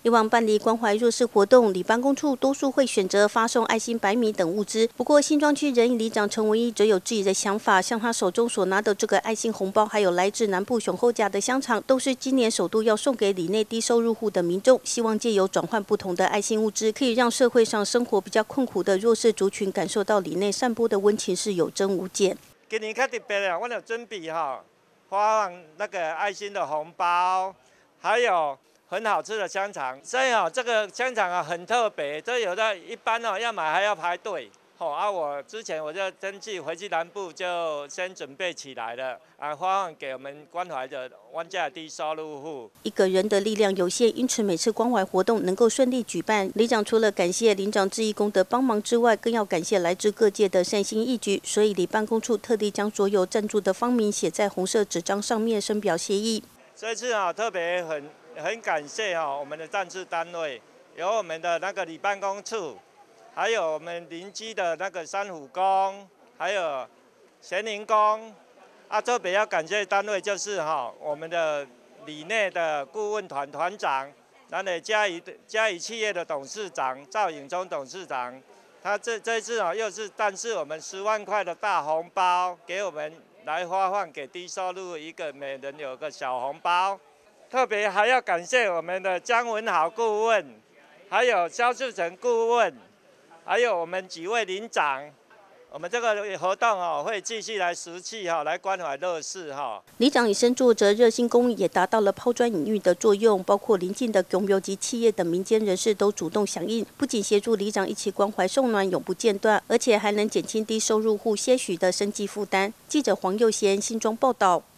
以往办理关怀弱势活动，里办公处多数会选择发送爱心白米等物资。不过新庄区仁义里长陈文一则有自己的想法，像他手中所拿的这个爱心红包，还有来自南部雄厚甲的香肠，都是今年首度要送给里内低收入户的民众，希望借由转换不同的爱心物资，可以让社会上生活比较困苦的弱势族群感受到里内散播的温情是有增无减。 今年较特别啦，我有准备发放那个爱心的红包，还有很好吃的香肠。所以这个香肠很特别，这有的一般要买还要排队。我之前我就登记回去南部就先准备起来了，发放给我们关怀的湾家低收入户。 一个人的力量有限，因此每次关怀活动能够顺利举办，里长除了感谢里长志义工的帮忙之外，更要感谢来自各界的善心义举。所以里办公处特地将所有赞助的方名写在红色纸张上面，深表谢意。 这次特别很感谢我们的赞助单位，有我们的那个里办公处。还有我们邻居的那个山虎宫，还有咸宁宫，特别要感谢单位就是我们的里内的顾问团团长，然后嘉义企业的董事长赵颖忠董事长，他这次又是但是我们10万块的大红包给我们来发放给低收入一个每人有个小红包，特别还要感谢我们的江文豪顾问，还有肖志成顾问。还有我们几位邻长，我们这个活动会继续来实际来关怀弱势里长以身作则，热心公益也达到了抛砖引玉的作用，包括邻近的公庙及企业等民间人士都主动响应，不仅协助里长一起关怀送暖永不间断，而且还能减轻低收入户些许的生计负担。记者黄佑贤新庄报道。